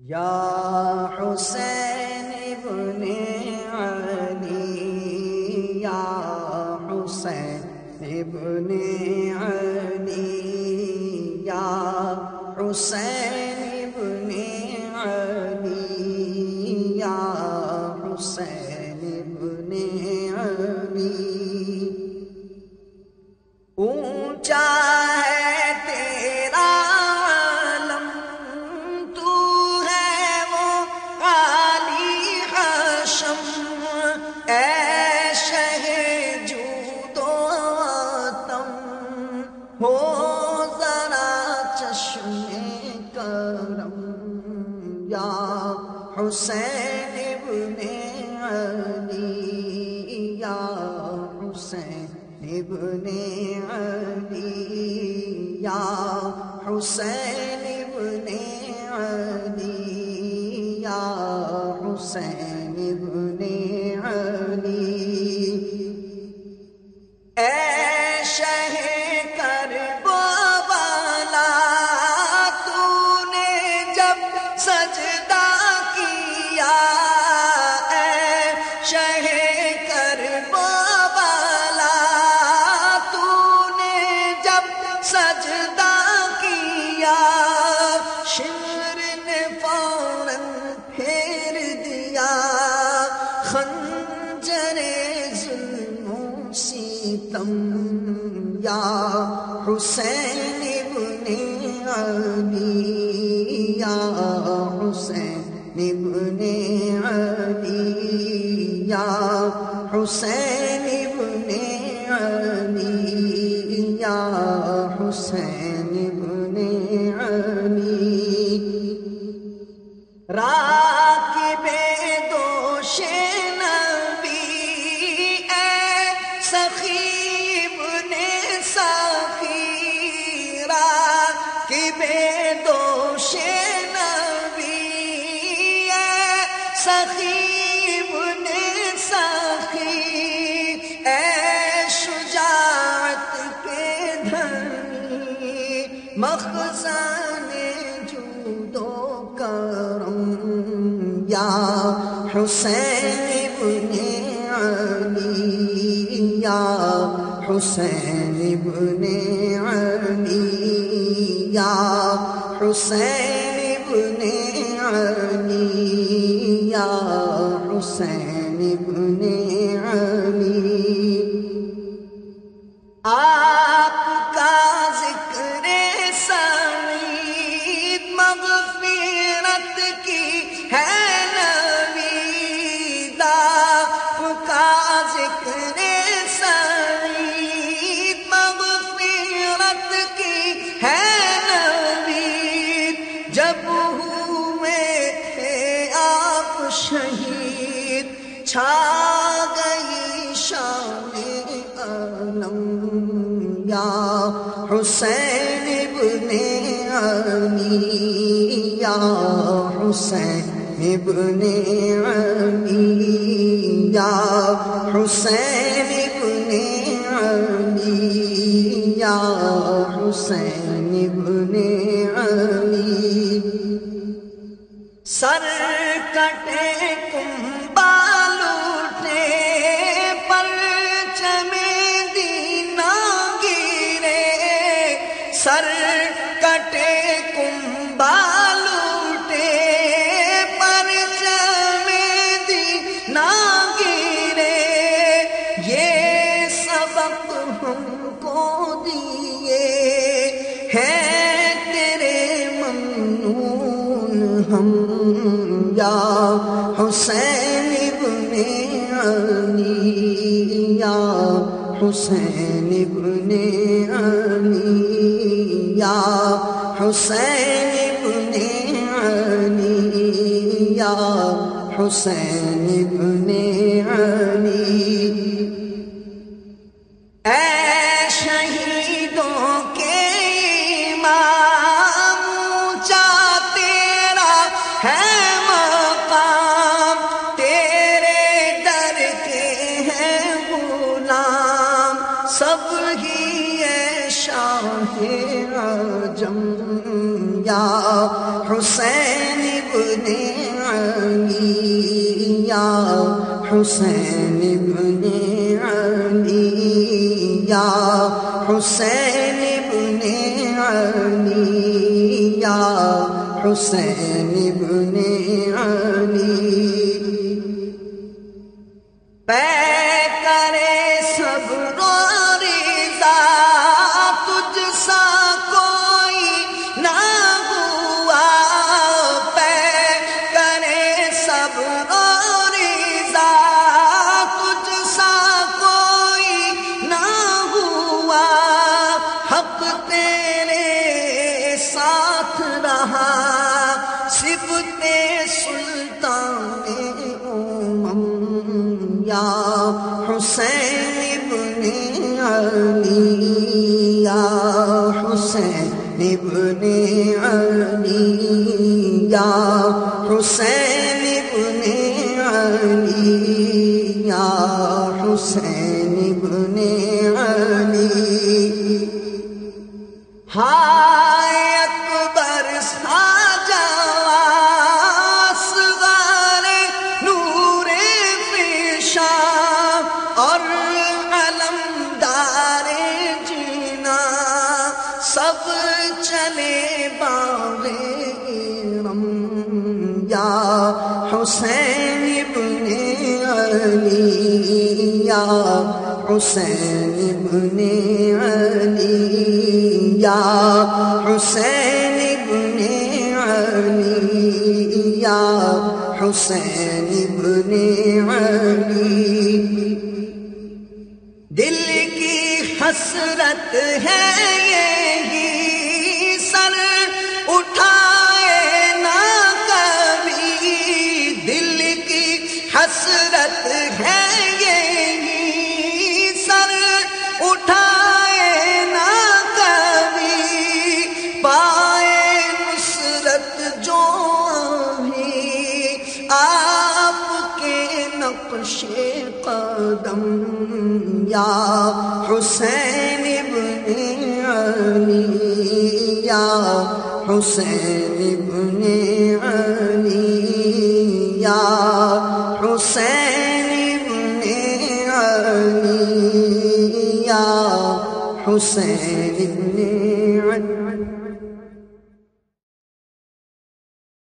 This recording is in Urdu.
یا حسین ابن علی یا حسین ابن علی یا حسین ابن علی یا حسین ابن علی اونچا ہے تیرا علم تو ہے وہ عالی حشم اے شہ جود و عطم ہو ذرا چشم کرم یا حسین ابن علی یا حسین ابن علی یا حسین ابن علی یا حسین ابن علی اے شہ کربلا تو نے جب سجدہ کیا اے شہ سجدہ کیا شمر نے فوراً پھیر دیا خنجر ظلم و ستم یا حسین ابن علی یا حسین ابن علی یا حسین ابن علی یا حسین ابن علی راکب دوش نبی اے سخی ابن سخی راکب دوش نبی اے سخی ابن سخی اے شجاعت مخزن جود و کرم یا حسین ابن علی یا حسین ابن علی یا حسین ابن علی یا حسین ابن علی آپ کا ذکر سمید مغفرت کی ہے نوید آپ کا ذکر سمید مغفرت کی ہے نوید جب ہوئے تھے آپ شہید چھا گئی شان علم یا حسین ابن علی یا حسین ابن علی یا حسین ابن علی یا حسین ابن علی سر کٹے کنبال اٹھے سر کٹے کنبال اٹھے پرچم دینا گرے یہ سبق ہم کو دیے ہیں تیرے ممنون ہم یا حسین ابن علی یا حسین ابن علی یا حسین ابن علی یا حسین ابن علی اے شہیدوں کے امام اونچا تیرا ہے مقام تیرے در کے ہیں غلام سب ہی شاہ عجم یا حسین ابن علی یا حسین ابن علی یا حسین ابن علی یا حسین ابن علی کرے صبر و رضا تجھ سا کوئی نہ ہوا کرے صبر و رضا تجھ سا کوئی نہ ہوا حق تیرے ساتھ رہا صفت سلطان یا حسین ابن علی یا حسین ابن علی یا حسین ابن علی یا حسین ابن علی ہائے اکبر اور علمدار جینا سب چلے باغ ارم یا حسین ابن علی یا حسین ابن علی یا حسین ابن علی یا حسین ابن علی دل کی حسرت ہے یہی سر اٹھائے نہ کبھی دل کی حسرت ہے یہی سر اٹھائے نہ کبھی پائے نصرت جو بھی آپ کے نقش قدم یا حسین ابن علی یا حسین ابن علی یا حسین ابن علی یا حسین ابن